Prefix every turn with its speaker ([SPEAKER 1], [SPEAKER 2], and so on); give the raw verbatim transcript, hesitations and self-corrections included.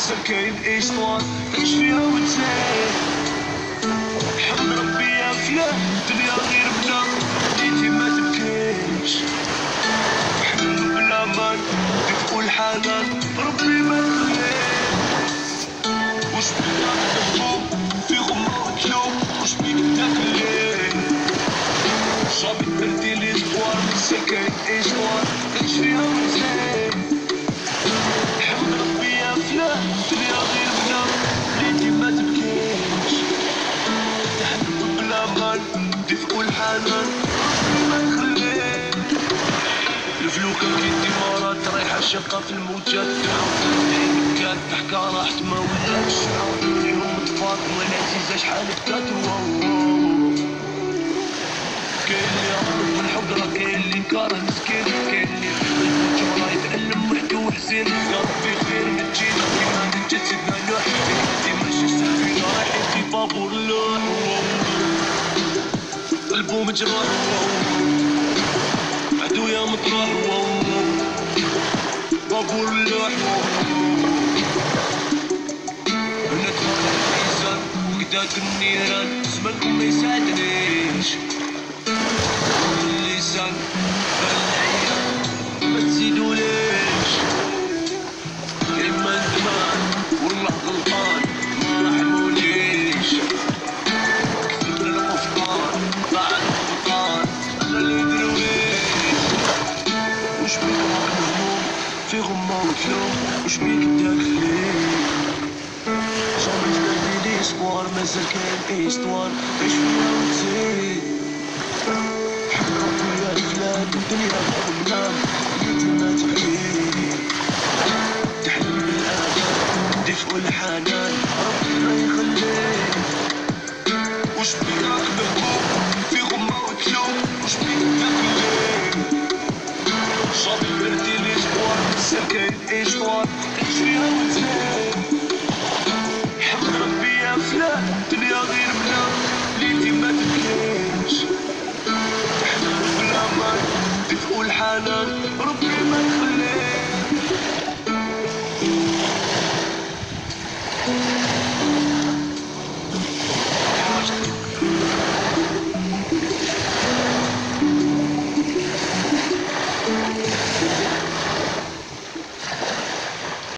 [SPEAKER 1] مازال كاين إيستوار تعيش فيها وتزيد. حمد ربي يا فلان الدنيا غير بلا بديتي ما تبكيش. حلو بالامان دفء الحنان ربي ما يخليك. واش بيك تحبو في غمة وتلوم واش بيك تاكلين. صافي درتي لي سبوار مازال كاين إيستوار تعيش فيها وتزيد. حمد ربي يا فلان الدنيا غير بلا بديتي ما تبكيش. تحب بالامان دفء الحنان ربي ما يخليك. الفلوكة كيدي مرات رايحة شاقة في الموجات تعاود كانت ضحكة راحت ما ولاتش اليوم تفاطمة العزيزة شحال بكات. كاين اللي يهرب من الحب راه كاين اللي ينكر مسكين. كاين اللي يحب راه يتألم وحده وحزين. يا ربي خير ما تجينا كيما انت تسدنا لوح انتي ماشي سالفينا رايحين في بابور اللوح. قلبو مجروح عدو يا مطروح بابور اللوح. هنا تفرح الحيزان وكداك النيران زمانكم ما يساعدنيش. اللسان بالعيان ما تزيدوليش. إما ندمان والله غلطان ما رحمونيش. كثر الأفكار بعد الفقار خلي درويش. وش بيك راك مهموم في غمة وتلوم وش بيك داخلين. صافي درتي لي سبوار مازال كاين إيستوار عيش فيها وتزيد. حب ربي يا فلان الدنيا غير بديتي ما تبكي. تحلم بالآمان دفء الحنان ربي ما يخليك. وش بيك راك مهموم في غمة وتلوم وش بيك تاكلين. صافي درتي لي سبوار مازال كاين إيستوار تعيش فيها